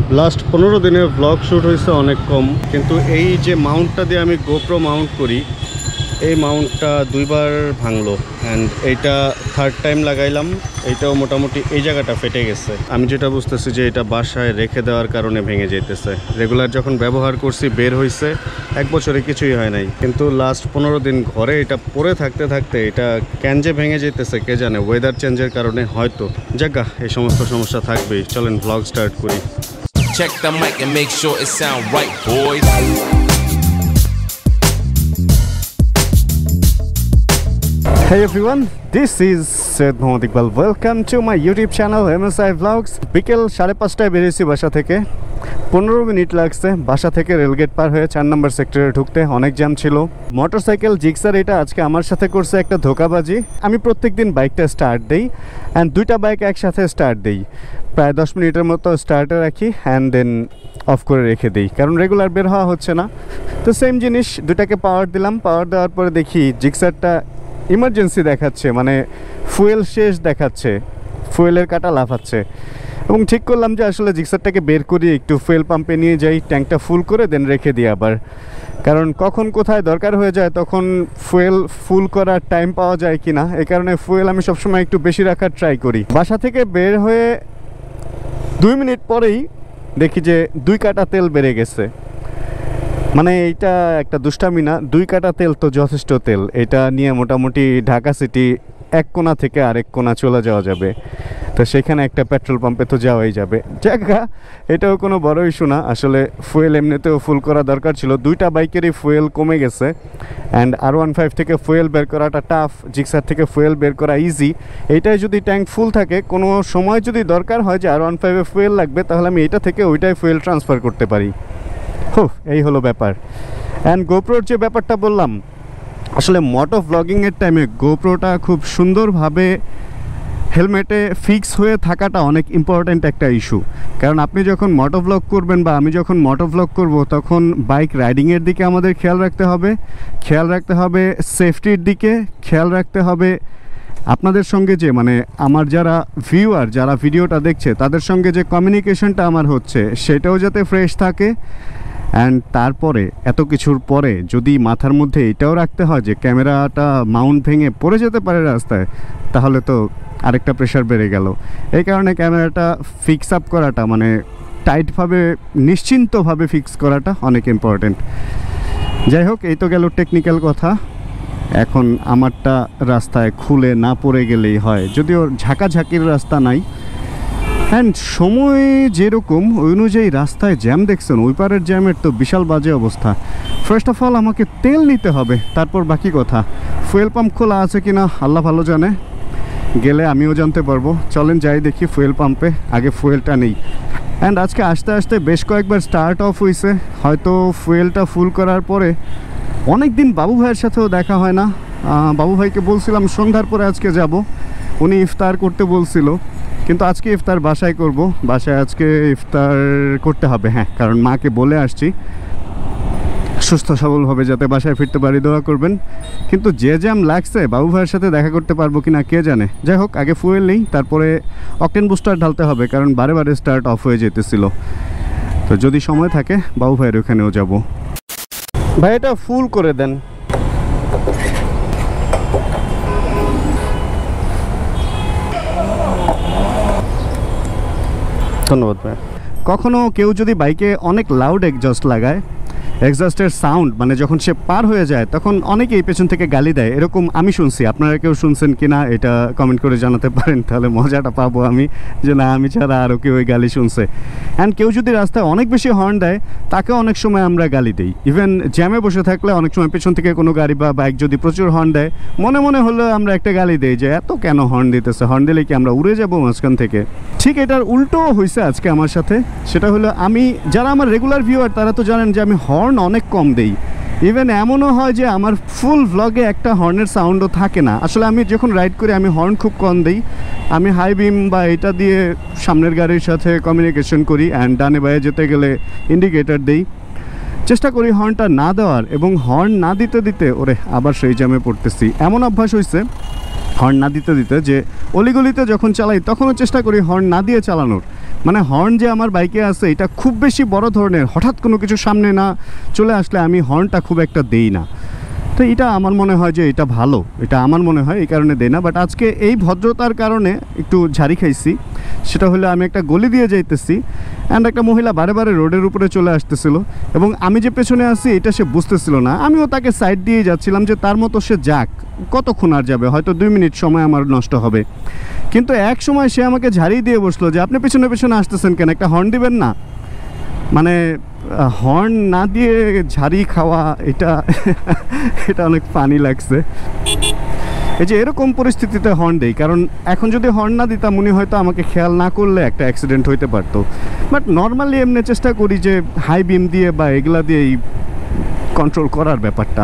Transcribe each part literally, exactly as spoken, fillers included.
Last পনেরো দিনের blog shoot হয়েছে অনেক কম, কিন্তু এই যে মাউন্টটা দিয়ে আমি গোপ্রো মাউন্ট করি এই মাউন্টটা দুইবার ভাঙলো অ্যান্ড এইটা থার্ড টাইম লাগাইলাম। এইটাও মোটামুটি এই জায়গাটা ফেটে গেছে। আমি যেটা বুঝতেছি যে এটা বাসায় রেখে দেওয়ার কারণে ভেঙে যেতেছে। রেগুলার যখন ব্যবহার করছি বের হয়েছে, এক বছরে কিছুই হয় নাই, কিন্তু লাস্ট পনেরো দিন ঘরে এটা পরে থাকতে থাকতে এটা কেন যে ভেঙে যেতেছে কে জানে। ওয়েদার চেঞ্জের কারণে হয়তো। জায়গা এই সমস্ত সমস্যা থাকবেই। চলেন ব্লগ স্টার্ট করি। Check the mic and make sure it sound right, boys. Hey everyone, this is Syed Mohammad Iqbal. Welcome to my YouTube channel M S I Vlogs. বিকেল সাড়ে পাঁচটায় বেরিয়েছি বাসা থেকে। পনেরো মিনিট লাগছে বাসা থেকে রেলগেট পার হয়ে চার নম্বর সেক্টরে ঢুকতে। অনেক জ্যাম ছিল। মোটরসাইকেল জিক্সার এটা আজকে আমার সাথে করছে একটা ধোকাবাজি। আমি প্রত্যেক দিন বাইকটা স্টার্ট দিই অ্যান্ড দুইটা বাইক একসাথে স্টার্ট দিই। প্রায় দশ মিনিটের মতো স্টার্টে রাখি অ্যান্ড দেন অফ করে রেখে দিই, কারণ রেগুলার বের হওয়া হচ্ছে না। তো সেম জিনিস, দুটাকে পাওয়ার দিলাম। পাওয়ার দেওয়ার পরে দেখি জিক্সারটা ইমার্জেন্সি দেখাচ্ছে, মানে ফুয়েল শেষ দেখাচ্ছে, ফুয়েলের কাটা লাফাচ্ছে। এবং ঠিক করলাম যে আসলে জিক্সারটাকে বের করি, একটু ফুয়েল পাম্পে নিয়ে যাই, ট্যাঙ্কটা ফুল করে দেন রেখে দিই আবার, কারণ কখন কোথায় দরকার হয়ে যায় তখন ফুয়েল ফুল করার টাইম পাওয়া যায় কি না। এই কারণে ফুয়েল আমি সবসময় একটু বেশি রাখার ট্রাই করি। বাসা থেকে বের হয়ে দুই মিনিট পরেই দেখি যে দুই কাটা তেল বেড়ে গেছে। মানে এইটা একটা দুষ্টামি না, দুই কাটা তেল তো যথেষ্ট তেল। এটা নিয়ে মোটামুটি ঢাকা সিটি এক কোণা থেকে আরেক কোণা চলে যাওয়া যাবে। তো সেখানে একটা পেট্রোল পাম্পে তো যাওয়াই যাবে। জায়গা এটাও কোনো বড় ইস্যু না। আসলে ফুয়েল এমনিতেও ফুল করা দরকার ছিল। দুইটা বাইকেরই ফুয়েল কমে গেছে অ্যান্ড আর ওয়ান ফাইভ থেকে ফুয়েল বের করাটা টাফ, জিক্সার থেকে ফুয়েল বের করা ইজি। এইটাই যদি ট্যাঙ্ক ফুল থাকে, কোনো সময় যদি দরকার হয় যে আর ওয়ান ফাইভে ফুয়েল লাগবে, তাহলে আমি এটা থেকে ওইটাই ফুয়েল ট্রান্সফার করতে পারি। হো, এই হলো ব্যাপার। অ্যান্ড গোপ্রোর যে ব্যাপারটা বললাম, আসলে মোটো ভ্লগিংয়ের টাইমে গোপ্রোটা খুব সুন্দরভাবে হেলমেটে ফিক্স হয়ে থাকাটা অনেক ইম্পর্ট্যান্ট একটা ইস্যু। কারণ আপনি যখন মোটো ভ্লগ করবেন বা আমি যখন মোটো ভ্লগ করব, তখন বাইক রাইডিংয়ের দিকে আমাদের খেয়াল রাখতে হবে, খেয়াল রাখতে হবে সেফটির দিকে, খেয়াল রাখতে হবে আপনাদের সঙ্গে যে, মানে আমার যারা ভিউয়ার, যারা ভিডিওটা দেখছে তাদের সঙ্গে যে কমিউনিকেশনটা আমার হচ্ছে সেটাও যাতে ফ্রেশ থাকে। অ্যান্ড তারপরে এত কিছুর পরে যদি মাথার মধ্যে এটাও রাখতে হয় যে ক্যামেরাটা মাউন্ট ভেঙে পড়ে যেতে পারে রাস্তায়, তাহলে তো আরেকটা প্রেশার বেড়ে গেল। এই কারণে ক্যামেরাটা ফিক্স আপ করাটা, মানে টাইটভাবে নিশ্চিন্তভাবে ফিক্স করাটা অনেক ইম্পর্ট্যান্ট। যাই হোক, এই তো গেল টেকনিক্যাল কথা। এখন আমারটা রাস্তায় খুলে না পড়ে গেলেই হয়, যদিও ঝাঁকাঝাঁকির রাস্তা নাই। অ্যান্ড সময় যেরকম ওই অনুযায়ী রাস্তায় জ্যাম দেখছেন, ওই পারের জ্যামের তো বিশাল বাজে অবস্থা। ফার্স্ট অফ অল আমাকে তেল নিতে হবে, তারপর বাকি কথা। ফুয়েল পাম্প খোলা আছে কিনা আল্লাহ ভালো জানে, গেলে আমিও জানতে পারবো। চলেন যাই দেখি ফুয়েল পাম্পে, আগে ফুয়েলটা নেই। অ্যান্ড আজকে আসতে আসতে বেশ কয়েকবার স্টার্ট অফ হয়েছে, হয়তো ফুয়েলটা ফুল করার পরে। অনেক দিন বাবু ভাইয়ের সাথেও দেখা হয় না। বাবু ভাইকে বলছিলাম সন্ধ্যার পরে আজকে যাব, উনি ইফতার করতে বলছিল, কিন্তু আজকে ইফতার বাসায় করব। বাসায় আজকে ইফতার করতে হবে, হ্যাঁ, কারণ মাকে বলে আসছি সুস্থ সবলভাবে যাতে বাসায় ফিরতে পারি, দোয়া করবেন। কিন্তু যে জ্যাম লাগছে, বাবু ভাইয়ের সাথে দেখা করতে পারবো কিনা কে জানে। যাই হোক, আগে ফুয়েল নেই, তারপরে অকটেন বুস্টার ঢালতে হবে, কারণ বারে বারে স্টার্ট অফ হয়ে যেতেছিল। তো যদি সময় থাকে বাবু ভাইয়ের ওখানেও যাব। ভাই এটা ফুল করে দেন। ধন্যবাদ ভাই। কখনো কেউ যদি বাইকে অনেক লাউড এক্সজস্ট লাগায়, এক্সজস্টের সাউন্ড মানে যখন সে পার হয়ে যায়, তখন অনেকেই পেছন থেকে গালি দেয়, এরকম আমি শুনছি। আপনারা কেউ শুনছেন কি না এটা কমেন্ট করে জানাতে পারেন, তাহলে মজাটা পাবো আমি যে না আমি ছাড়া আরও কেউ ওই গালি শুনছে। অ্যান্ড কেউ যদি রাস্তায় অনেক বেশি হর্ন দেয়, তাকে অনেক সময় আমরা গালি দিই। ইভেন জ্যামে বসে থাকলে অনেক সময় পেছন থেকে কোনো গাড়ি বা বাইক যদি প্রচুর হর্ন দেয়, মনে মনে হলেও আমরা একটা গালি দিই যে এত কেন হর্ন দিতেছে, হর্ন দিলে কি আমরা উড়ে যাবো মাঝখান থেকে। ঠিক এটার উল্টো হয়েছে আজকে আমার সাথে। সেটা হলো, আমি যারা আমার রেগুলার ভিউয়ার তারা তো জানেন যে আমি হর্ন অনেক কম দেই। ইভেন এমনও হয় যে আমার ফুল ভ্লগে একটা হর্নের সাউন্ডও থাকে না। আসলে আমি যখন রাইড করি আমি হর্ন খুব কম দিই। আমি হাই বিম বা এটা দিয়ে সামনের গাড়ির সাথে কমিউনিকেশন করি অ্যান্ড ডানে বায়ে যেতে গেলে ইন্ডিকেটার দিই। চেষ্টা করি হর্নটা না দেওয়ার, এবং হর্ন না দিতে দিতে ওরে আবার সেই জ্যামে পড়তেছি। এমন অভ্যাস হয়েছে হর্ন না দিতে দিতে, যে অলিগলিতে যখন চালাই তখনও চেষ্টা করি হর্ন না দিয়ে চালানোর। মানে হর্ন যে আমার বাইকে আছে এটা খুব বেশি বড় ধরনের, হঠাৎ কোনো কিছু সামনে না চলে আসলে আমি হর্নটা খুব একটা দেই না। তো এটা আমার মনে হয় যে এটা ভালো, এটা আমার মনে হয় এই কারণে দেই না। বাট আজকে এই ভদ্রতার কারণে একটু ঝাড়ি খাইছি। সেটা হলো আমি একটা গলি দিয়ে যাইতেছি অ্যান্ড একটা মহিলা বারে বারে রোডের উপরে চলে আসতেছিল এবং আমি যে পেছনে আছি এটা সে বুঝতেছিল না। আমিও তাকে সাইড দিয়ে যাচ্ছিলাম যে তার মতো সে যাক, কতক্ষণ আর যাবে, হয়তো দুই মিনিট সময় আমার নষ্ট হবে। কিন্তু এক সময় সে আমাকে ঝাড়ি দিয়ে বসলো যে আপনি পেছনে পেছনে আসতেছেন কেন, একটা হর্ন দিবেন না? মানে হর্ন না দিয়ে ঝাড়ি খাওয়া, এটা এটা অনেক ফানি লাগছে। এই যে এরকম পরিস্থিতিতে হর্ন দেই, কারণ এখন যদি হর্ন না দিতাম উনি হয়তো আমাকে খেয়াল না করলে একটা অ্যাক্সিডেন্ট হইতে পারতো। বাট নর্মালি এমনি চেষ্টা করি যে হাই বিম দিয়ে বা এগুলা দিয়েই কন্ট্রোল করার ব্যাপারটা।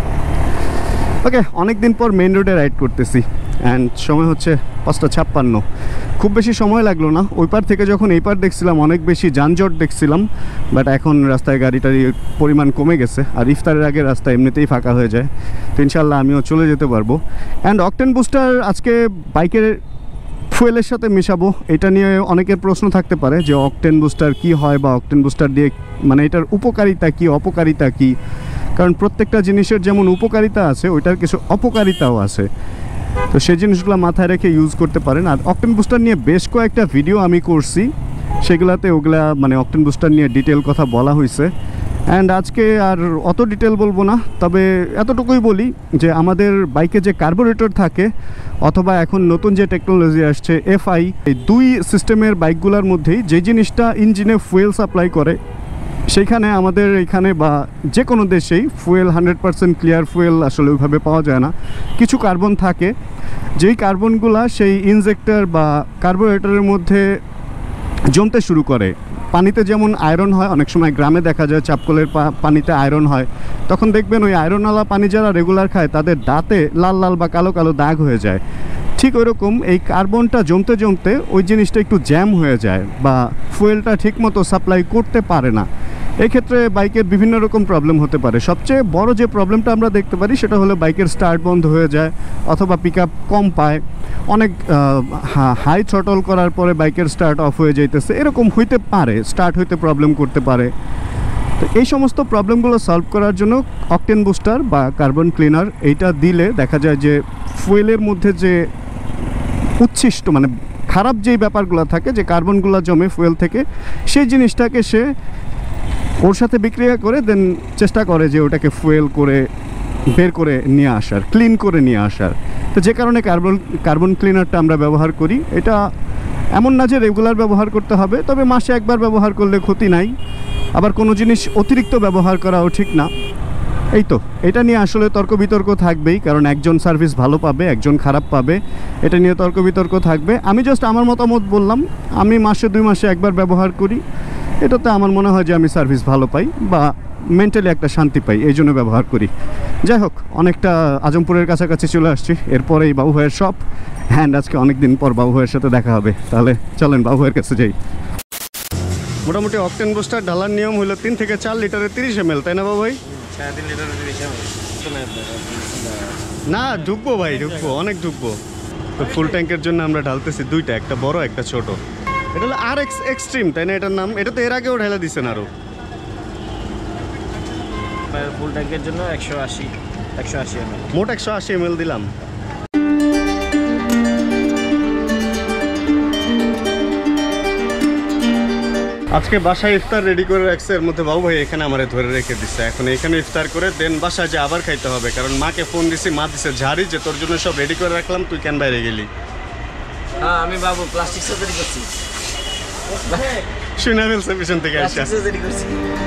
ওকে, অনেক দিন পর মেইন রোডে রাইড করতেছি অ্যান্ড সময় হচ্ছে পাঁচটা ছাপ্পান্ন। খুব বেশি সময় লাগলো না। ওই পার থেকে যখন এই পার দেখছিলাম অনেক বেশি যানজট দেখছিলাম, বাট এখন রাস্তায় গাড়িটার পরিমাণ কমে গেছে আর ইফতারের আগে রাস্তা এমনিতেই ফাঁকা হয়ে যায়। তো ইনশাল্লাহ আমিও চলে যেতে পারবো। অ্যান্ড অকটেন বুস্টার আজকে বাইকের ফুয়েলের সাথে মিশাবো, এটা নিয়ে অনেকের প্রশ্ন থাকতে পারে যে অকটেন বুস্টার কী হয় বা অকটেন বুস্টার দিয়ে মানে এটার উপকারিতা কী অপকারিতা কী। কারণ প্রত্যেকটা জিনিসের যেমন উপকারিতা আছে ওইটার কিছু অপকারিতাও আছে, তো সেই জিনিসগুলো মাথায় রেখে ইউজ করতে পারেন। আর অকটেন বুস্টার নিয়ে বেশ কয়েকটা ভিডিও আমি করছি, সেগুলাতে ওগুলা মানে অকটেন বুস্টার নিয়ে ডিটেল কথা বলা হয়েছে। অ্যান্ড আজকে আর অত ডিটেল বলবো না, তবে এতটুকুই বলি যে আমাদের বাইকে যে কার্বোরেটর থাকে অথবা এখন নতুন যে টেকনোলজি আসছে এফআই, এই দুই সিস্টেমের বাইকগুলোর মধ্যেই যে জিনিসটা ইঞ্জিনে ফুয়েল সাপ্লাই করে, সেইখানে আমাদের এখানে বা যে কোনো দেশেই fuel hundred percent clear fuel আসলে ওইভাবে পাওয়া যায় না। কিছু কার্বন থাকে, যেই কার্বনগুলা সেই ইনজেক্টর বা কার্বোরেটরের মধ্যে জমতে শুরু করে। পানিতে যেমন আয়রন হয়, অনেক সময় গ্রামে দেখা যায় চাপকলের পানিতে আয়রন হয়, তখন দেখবেন ওই আয়রনওয়ালা পানি যারা রেগুলার খায় তাদের দাঁতে লাল লাল বা কালো কালো দাগ হয়ে যায়। ঠিক ওইরকম এই কার্বনটা জমতে জমতে ওই জিনিসটা একটু জ্যাম হয়ে যায় বা ফুয়েলটা ঠিকমতো সাপ্লাই করতে পারে না। এক্ষেত্রে বাইকের বিভিন্ন রকম প্রবলেম হতে পারে। সবচেয়ে বড় যে প্রবলেমটা আমরা দেখতে পারি সেটা হলো বাইকের স্টার্ট বন্ধ হয়ে যায় অথবা পিক আপ কম পায়, অনেক হাই থ্রটল করার পরে বাইকের স্টার্ট অফ হয়ে যাইতেছে, এরকম হইতে পারে, স্টার্ট হইতে প্রবলেম করতে পারে। তো এই সমস্ত প্রবলেমগুলো সলভ করার জন্য অকটেন বুস্টার বা কার্বন ক্লিনার এইটা দিলে দেখা যায় যে ফুয়েলের মধ্যে যে উচ্ছিষ্ট মানে খারাপ যেই ব্যাপারগুলো থাকে, যে কার্বনগুলো জমে ফুয়েল থেকে, সেই জিনিসটাকে সে ওর সাথে বিক্রিয়া করে দেন চেষ্টা করে যে ওটাকে ফুয়েল করে বের করে নিয়ে আসার, ক্লিন করে নিয়ে আসার। তো যে কারণে কার্বন কার্বন ক্লিনারটা আমরা ব্যবহার করি। এটা এমন না যে রেগুলার ব্যবহার করতে হবে, তবে মাসে একবার ব্যবহার করলে ক্ষতি নাই। আবার কোনো জিনিস অতিরিক্ত ব্যবহার করাও ঠিক না। এই তো, এটা নিয়ে আসলে তর্ক বিতর্ক থাকবেই, কারণ একজন সার্ভিস ভালো পাবে, একজন খারাপ পাবে, এটা নিয়ে তর্ক বিতর্ক থাকবে। আমি জাস্ট আমার মতামত বললাম, আমি মাসে দুই মাসে একবার ব্যবহার করি, এটাতে আমার মনে হয় যে আমি সার্ভিস ভালো পাই বা মেন্টালি একটা শান্তি পাই, এই জন্য ব্যবহার করি। যাই হোক, অনেকটা আজমপুরের কাছাকাছি চলে আসছি, এরপরেই বাবু ভাইয়ের শপ। হ্যান্ড আজকে অনেক দিন পর বাবু ভাইয়ের সাথে দেখা হবে, তাহলে চলেন বাবু ভাইয়ের কাছে যাই। মোটামুটি অকটেন বুস্টার ঢালার নিয়ম হলো তিন থেকে চার লিটারে তিরিশ এম এল, তাই না বাবু ভাই? না, ঢুকবো ভাই, ঢুকবো, অনেক ঢুকবো। তো ফুল ট্যাঙ্কের জন্য আমরা ঢালতেছি দুইটা, একটা বড় একটা ছোট। এটা হলো আর এক্স এক্সট্রিম, তাই না এটার নাম? এটা তো এর আগেও ঢেলে দিচ্ছেন আরো। ফুল ট্যাঙ্কের জন্য একশো আশি একশো আশি এম এল, মোট একশো আশি এম এল দিলাম। আজকে বাসায় ইফতার রেডি করে রাখছে, এর মধ্যে বাবু ভাই এখানে আমারে ধরে রেখে দিচ্ছে। এখন এখানে ইফতার করে দেন বাসায় যে আবার খাইতে হবে, কারণ মাকে ফোন দিছি, মা দিছে ঝাড়ি যে তোর জন্য সব রেডি করে রাখলাম, তুই কেন বাইরে গেলি? হ্যাঁ, আমি বাবু প্লাস্টিক সার্জারি করছি, শুনে ফেলছে পিছন থেকে আসা। সার্জারি করছি।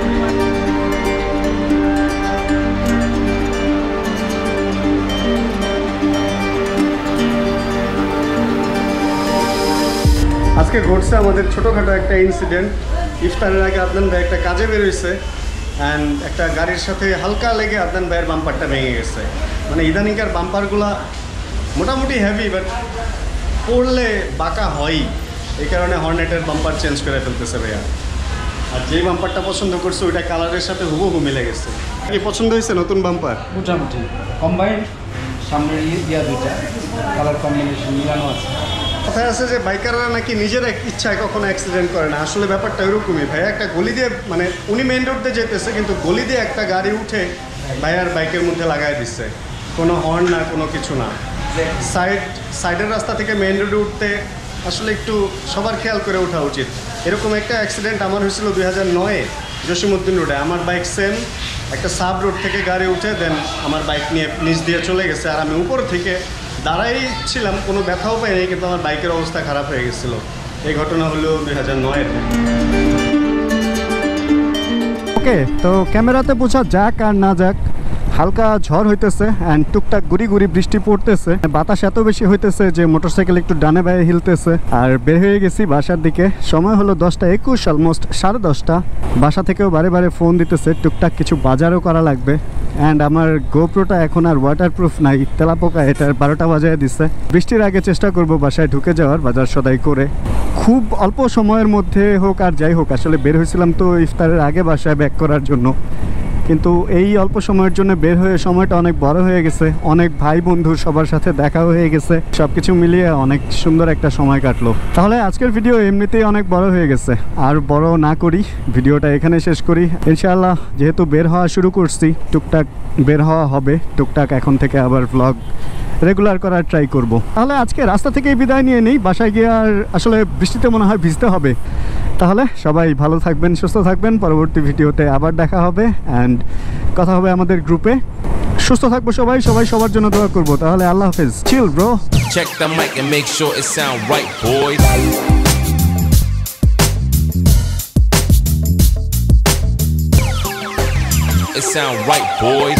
আজকে ঘটছে আমাদের ছোটোখাটো একটা ইনসিডেন্ট। ইফতারের আগে আদনান ভাই একটা কাজে বেরোইছে অ্যান্ড একটা গাড়ির সাথে হালকা লেগে আদনান ভাইয়ের বাম্পারটা ভেঙে গেছে। মানে ইদানিংকার বাম্পারগুলা মোটামুটি হেভি, বাট পড়লে বাঁকা হয়ই, এই কারণে হর্নেটের বাম্পার চেঞ্জ করে ফেলতেছে ভাইয়া। আর যেই বাম্পারটা পছন্দ করছে ওইটা কালারের সাথে হুবহু মিলে গেছে। কি পছন্দ হয়েছে নতুন বাম্পার? মোটামুটি কম্বাইন সামনের ইয়া দুইটা কালার কম্বিনেশন মিলানো আছে। কথায় আছে যে বাইকাররা নাকি নিজের এক ইচ্ছায় কখনো অ্যাক্সিডেন্ট করে না, আসলে ব্যাপারটা এরকমই ভাই। একটা গলি দিয়ে মানে উনি মেইন রোড দিয়ে যেতেছে কিন্তু গলি দিয়ে একটা গাড়ি উঠে ভাইয়ার বাইকের মধ্যে লাগাই দিচ্ছে, কোনো হর্ন না কোনো কিছু না। সাইড সাইডের রাস্তা থেকে মেইন রোডে উঠতে আসলে একটু সবার খেয়াল করে ওঠা উচিত। এরকম একটা অ্যাক্সিডেন্ট আমার হয়েছিল দুই হাজার নয়ে জসিমউদ্দিন রোডে। আমার বাইক সেম একটা সাব রোড থেকে গাড়ি উঠে দেন আমার বাইক নিয়ে নিচ দিয়ে চলে গেছে, আর আমি উপর থেকে দাঁড়াই ছিলাম, কোনো ব্যথাও পাইনি, কিন্তু আমার বাইকের অবস্থা খারাপ হয়ে গেছিলো। এই ঘটনা হলো দুই হাজার নয়ের। ওকে, তো ক্যামেরাতে বোঝা যাক আর না যাক, হালকা ঝড় হইতেছে অ্যান্ড টুকটাক গুড়ি গুড়ি বৃষ্টি পড়তেছে, বাতাস এত বেশি হইতেছে যে মোটরসাইকেল একটু ডানে বায়ে হিলতেছে। আর বের হয়ে গেছি বাসার দিকে, সময় হলো দশটা একুশ, অলমোস্ট সাড়ে দশটা। বাসা থেকেও বারে বারে ফোন দিতেছে, টুকটাক কিছু বাজারও করা লাগবে। অ্যান্ড আমার গোপ্রোটা এখন আর ওয়াটারপ্রুফ নাই, তেলাপোকা এটার বারোটা বাজায় দিচ্ছে। বৃষ্টির আগে চেষ্টা করব বাসায় ঢুকে যাওয়ার, বাজার সদাই করে। খুব অল্প সময়ের মধ্যে হোক আর যাই হোক, আসলে বের হয়েছিলাম তো ইফতারের আগে বাসায় ব্যাক করার জন্য, কিন্তু এই অল্প সময়ের জন্য বের হয়ে সময়টা অনেক বড় হয়ে গেছে। অনেক ভাই বন্ধু সবার সাথে দেখা হয়ে গেছে, সবকিছু মিলিয়ে অনেক সুন্দর একটা সময় কাটলো। তাহলে আজকের ভিডিও এমনিতেই অনেক বড় হয়ে গেছে, আর বড় না করি, ভিডিওটা এখানে শেষ করি। ইনশাআল্লাহ যেহেতু বের হওয়া শুরু করছি, টুকটাক বের হওয়া হবে, টুকটাক এখন থেকে আবার ব্লগ রেগুলার করার ট্রাই করব। তাহলে আজকে রাস্তা থেকেই বিদায় নিয়ে নেই, বাসায় গিয়ে আর আসলে বৃষ্টিতে মনে হয় ভিজতে হবে। তাহলে সবাই ভালো থাকবেন, সুস্থ থাকবেন, পরবর্তী ভিডিওতে আবার দেখা হবে অ্যান্ড কথা হবে আমাদের গ্রুপে। সুস্থ থাকবো সবাই, সবাই সবার জন্য দোয়া করবো। তাহলে আল্লাহ হাফেজ, chill bro. Check the mic and make sure it sound right, boys. It sound right, boys.